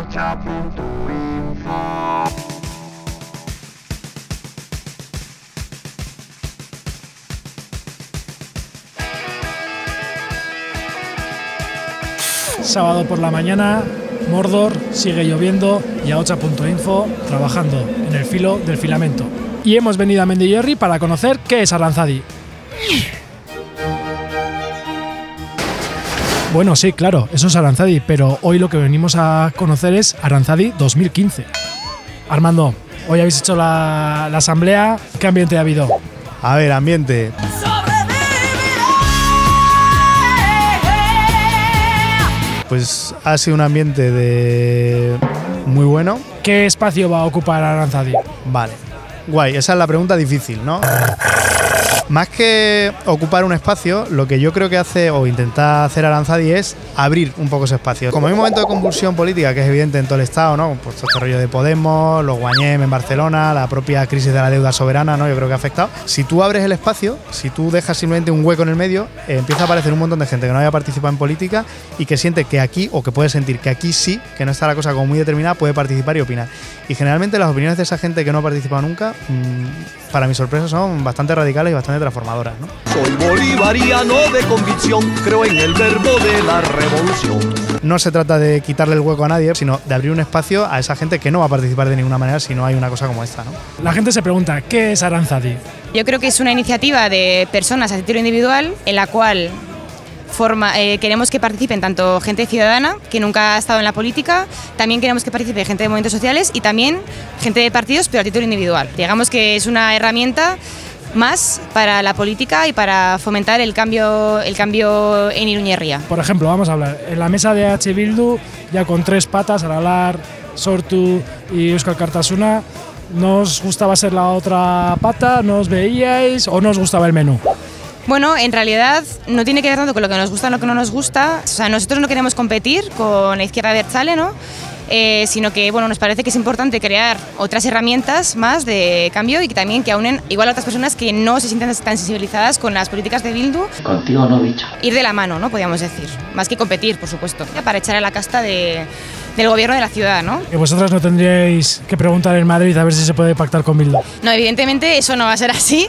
8.info. Sábado por la mañana, Mordor, sigue lloviendo y a 8.info trabajando en el filo del filamento. Y hemos venido a Mendillorri para conocer qué es Aranzadi. Bueno, sí, claro, eso es Aranzadi, pero hoy lo que venimos a conocer es Aranzadi 2015. Armando, hoy habéis hecho la asamblea, ¿qué ambiente ha habido? A ver, ambiente. Pues ha sido un ambiente muy bueno. ¿Qué espacio va a ocupar Aranzadi? Vale, guay, esa es la pregunta difícil, ¿no? Más que ocupar un espacio, lo que yo creo que hace o intenta hacer Aranzadi es abrir un poco ese espacio. Como hay un momento de convulsión política que es evidente en todo el Estado, ¿no? Pues todo este rollo de Podemos, los Guanyem en Barcelona, la propia crisis de la deuda soberana, ¿no? Yo creo que ha afectado. Si tú abres el espacio, si tú dejas simplemente un hueco en el medio, empieza a aparecer un montón de gente que no haya participado en política y que siente que aquí, o que puede sentir que aquí sí, que no está la cosa como muy determinada, puede participar y opinar. Y generalmente las opiniones de esa gente que no ha participado nunca, para mi sorpresa, son bastante radicales y bastante transformadoras, ¿no? Soy bolivariano de convicción, creo en el verbo de la revolución. No se trata de quitarle el hueco a nadie, sino de abrir un espacio a esa gente que no va a participar de ninguna manera si no hay una cosa como esta, ¿no? La gente se pregunta, ¿qué es Aranzadi? Yo creo que es una iniciativa de personas a título individual en la cual queremos que participen tanto gente ciudadana que nunca ha estado en la política, también queremos que participe gente de movimientos sociales y también gente de partidos, pero a título individual. Digamos que es una herramienta más para la política y para fomentar el cambio en Iruña Herria. Por ejemplo, vamos a hablar, en la mesa de H. Bildu, ya con 3 patas, Aralar, Sortu y Euskal Kartasuna, ¿no os gustaba ser la otra pata? ¿No os veíais o no os gustaba el menú? Bueno, en realidad no tiene que ver tanto con lo que nos gusta o lo que no nos gusta. O sea, nosotros no queremos competir con la izquierda abertzale, ¿no? Sino que bueno, nos parece que es importante crear otras herramientas más de cambio y que también que aunen igual a otras personas que no se sienten tan sensibilizadas con las políticas de Bildu. Contigo no, bicho. Ir de la mano, ¿no? Podríamos decir. Más que competir, por supuesto. Para echar a la casta del gobierno de la ciudad, ¿no? Que vosotras no tendríais que preguntar en Madrid a ver si se puede pactar con Bildu. No, evidentemente eso no va a ser así.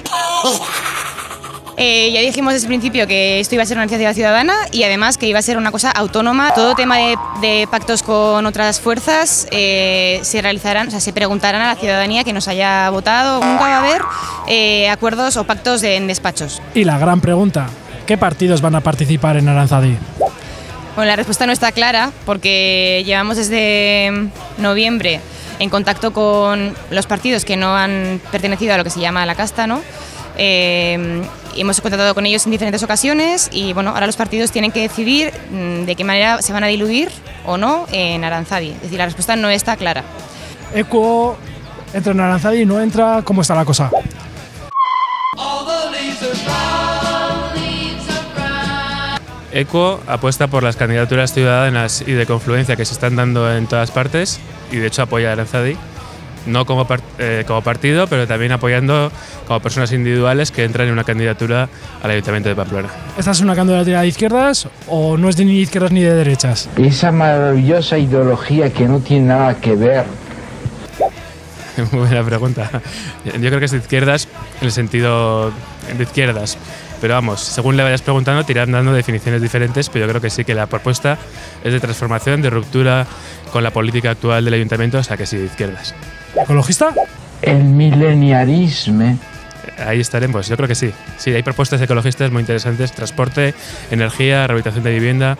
Ya dijimos desde el principio que esto iba a ser una iniciativa ciudadana y además que iba a ser una cosa autónoma. Todo tema de pactos con otras fuerzas se realizarán, o sea, se preguntarán a la ciudadanía que nos haya votado. Nunca va a haber acuerdos o pactos en despachos. Y la gran pregunta, ¿qué partidos van a participar en Aranzadi? Bueno, la respuesta no está clara porque llevamos desde noviembre en contacto con los partidos que no han pertenecido a lo que se llama la casta, ¿no? Hemos contactado con ellos en diferentes ocasiones y bueno, ahora los partidos tienen que decidir de qué manera se van a diluir o no en Aranzadi. Es decir, la respuesta no está clara. Equo entra en Aranzadi y no entra, ¿cómo está la cosa? Equo apuesta por las candidaturas ciudadanas y de confluencia que se están dando en todas partes y de hecho apoya a Aranzadi. No como partido, pero también apoyando como personas individuales que entran en una candidatura al Ayuntamiento de Pamplona. ¿Esta es una candidatura de izquierdas o no es ni de izquierdas ni de derechas? Esa maravillosa ideología que no tiene nada que ver. Muy buena pregunta. Yo creo que es de izquierdas en el sentido de izquierdas. Pero vamos, según le vayas preguntando, te irán dando definiciones diferentes, pero yo creo que sí que la propuesta es de transformación, de ruptura con la política actual del Ayuntamiento, o sea que sí, de izquierdas. ¿Ecologista? El mileniarismo. Ahí estaremos, yo creo que sí. Sí, hay propuestas ecologistas muy interesantes, transporte, energía, rehabilitación de vivienda.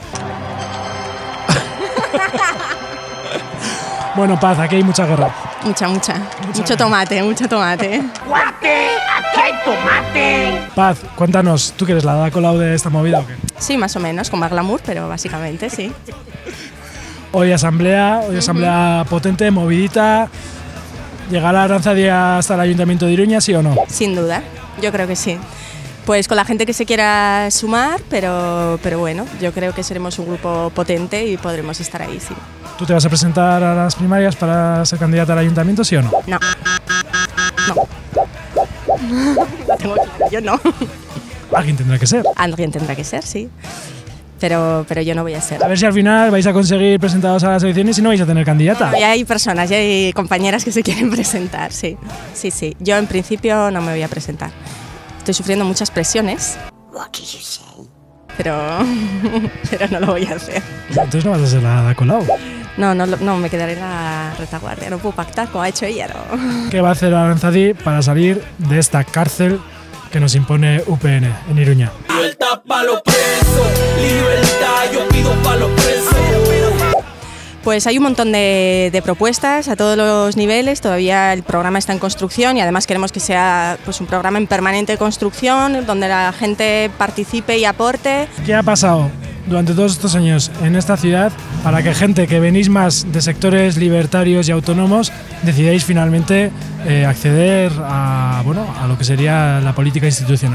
Bueno, Paz, aquí hay mucha guerra. Mucho tomate. ¡Guate! ¡Aquí hay tomate! Paz, cuéntanos, ¿tú quieres la Ada Colau de esta movida o qué? Sí, más o menos, con más glamour, pero básicamente sí. Hoy asamblea potente, movidita. ¿Llegará Aranzadi hasta el Ayuntamiento de Iruña, sí o no? Sin duda, yo creo que sí. Pues con la gente que se quiera sumar, pero bueno, yo creo que seremos un grupo potente y podremos estar ahí, sí. ¿Tú te vas a presentar a las primarias para ser candidata al Ayuntamiento, sí o no? No. Lo tengo claro, yo no. Alguien tendrá que ser. Alguien tendrá que ser, sí. pero yo no voy a ser. A ver si al final vais a conseguir presentaros a las elecciones y no vais a tener candidata. Bueno, ya hay personas, ya hay compañeras que se quieren presentar, sí. Sí. Yo en principio no me voy a presentar. Estoy sufriendo muchas presiones. Pero no lo voy a hacer. Entonces no vas a ser la Ada Colau. No, me quedaré en la retaguardia. No puedo pactar como ha hecho ella, ¿no? ¿Qué va a hacer Aranzadi para salir de esta cárcel que nos impone UPN en Iruña? Libertad para los presos, libertad yo pido para los presos. Pues hay un montón de propuestas a todos los niveles, todavía el programa está en construcción y además queremos que sea pues, un programa en permanente construcción, donde la gente participe y aporte. ¿Qué ha pasado durante todos estos años en esta ciudad para que gente que venís más de sectores libertarios y autónomos decidáis finalmente acceder a lo que sería la política institucional?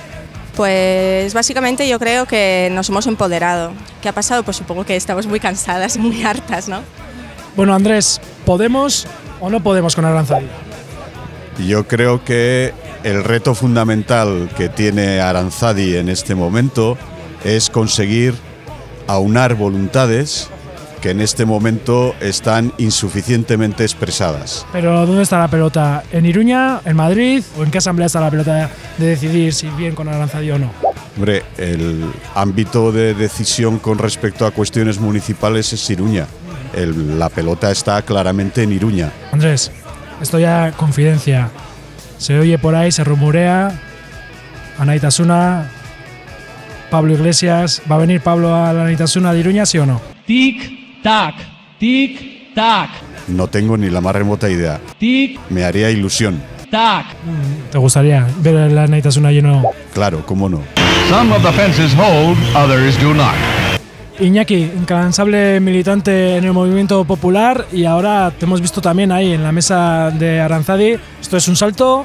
Pues básicamente yo creo que nos hemos empoderado. ¿Qué ha pasado? Pues supongo que estamos muy cansadas y muy hartas, ¿no? Bueno, Andrés, ¿podemos o no podemos con Aranzadi? Yo creo que el reto fundamental que tiene Aranzadi en este momento es conseguir aunar voluntades que en este momento están insuficientemente expresadas. Pero ¿dónde está la pelota? ¿En Iruña, en Madrid o en qué asamblea está la pelota de decidir si bien con Aranzadi o no? Hombre, el ámbito de decisión con respecto a cuestiones municipales es Iruña. La pelota está claramente en Iruña. Andrés, esto ya confidencia. Se oye por ahí, se rumorea. Anaitasuna, Pablo Iglesias. ¿Va a venir Pablo a la Anaitasuna de Iruña, sí o no? Tic-tac, tic-tac. No tengo ni la más remota idea. Me haría ilusión. Tac. ¿Te gustaría ver la Anaitasuna lleno? Claro, cómo no. Some of the fences hold, others do not. Iñaki, incansable militante en el movimiento popular y ahora te hemos visto también ahí en la mesa de Aranzadi. Esto es un salto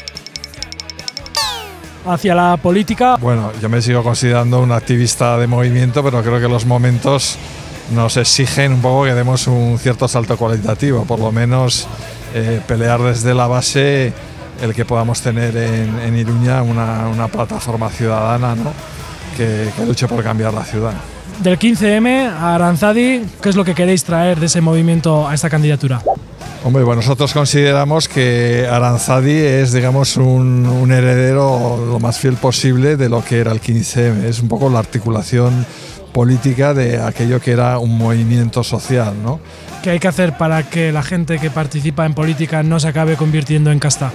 hacia la política. Bueno, yo me sigo considerando un activista de movimiento, pero creo que los momentos nos exigen un poco que demos un cierto salto cualitativo, por lo menos pelear desde la base el que podamos tener en Iruña una plataforma ciudadana, ¿no? que luche por cambiar la ciudad. Del 15M a Aranzadi, ¿qué es lo que queréis traer de ese movimiento a esta candidatura? Hombre, bueno, nosotros consideramos que Aranzadi es, digamos, un heredero lo más fiel posible de lo que era el 15M. Es un poco la articulación política de aquello que era un movimiento social, ¿no? ¿Qué hay que hacer para que la gente que participa en política no se acabe convirtiendo en casta?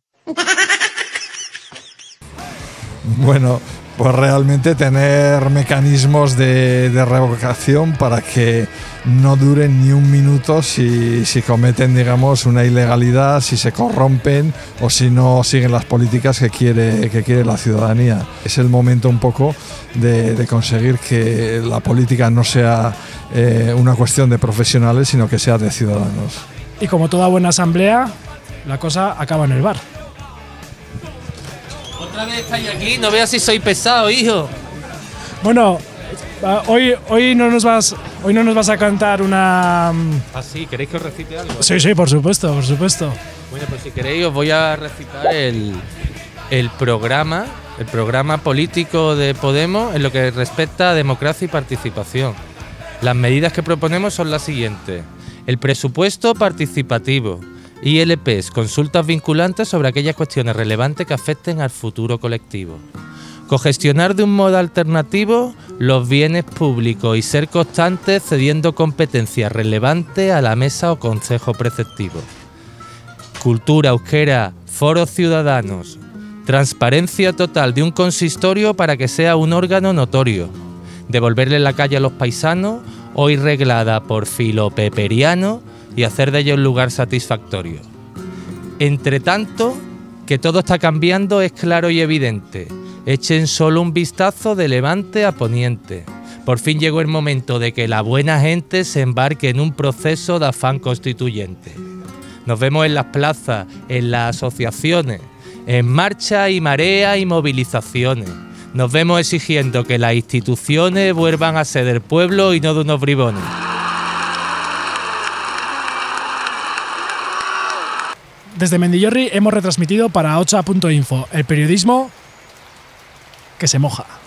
Bueno, pues realmente tener mecanismos de revocación para que no duren ni un minuto si cometen, digamos, una ilegalidad, si se corrompen o si no siguen las políticas que quiere la ciudadanía. Es el momento un poco de conseguir que la política no sea una cuestión de profesionales, sino que sea de ciudadanos. Y como toda buena asamblea, la cosa acaba en el bar. Otra vez estáis aquí, no veas si soy pesado, hijo. Bueno, hoy no nos vas a cantar una... ¿Ah, sí? ¿Queréis que os recite algo? Sí, por supuesto, por supuesto. Bueno, pues si queréis os voy a recitar el programa político de Podemos en lo que respecta a democracia y participación. Las medidas que proponemos son las siguientes: el presupuesto participativo, ILPs, consultas vinculantes sobre aquellas cuestiones relevantes que afecten al futuro colectivo. Cogestionar de un modo alternativo los bienes públicos y ser constantes cediendo competencias relevantes a la mesa o consejo preceptivo. Cultura, euskera, foros ciudadanos. Transparencia total de un consistorio para que sea un órgano notorio. Devolverle la calle a los paisanos, hoy reglada por filopeperiano, y hacer de ello un lugar satisfactorio. Entre tanto, que todo está cambiando es claro y evidente. Echen solo un vistazo de levante a poniente. Por fin llegó el momento de que la buena gente se embarque en un proceso de afán constituyente. Nos vemos en las plazas, en las asociaciones, en marcha y marea y movilizaciones. Nos vemos exigiendo que las instituciones vuelvan a ser del pueblo y no de unos bribones. Desde Mendillorri hemos retransmitido para 8a.info el periodismo que se moja.